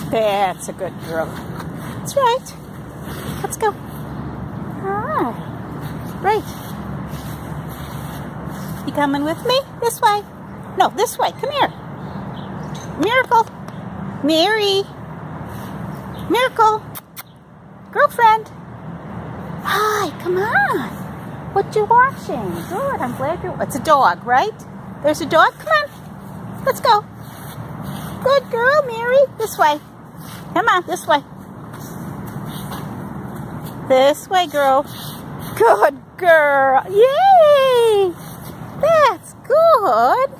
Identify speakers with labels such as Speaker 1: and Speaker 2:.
Speaker 1: That's a good girl. That's right. Let's go. Alright. Right. You coming with me? This way. No, this way. Come here. Miracle. Mary. Miracle. Girlfriend. Hi, come on. What you watching? Good, I'm glad you're... It's a dog, right? There's a dog? Come on. Let's go. Good girl, Mary. This way. Come on, this way. This way, girl. Good girl. Yay! That's good.